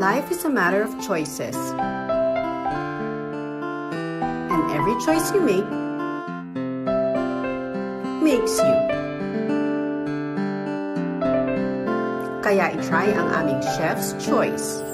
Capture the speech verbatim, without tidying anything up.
Life is a matter of choices. And every choice you make makes you. Kaya i-try ang aming Chef's Choice.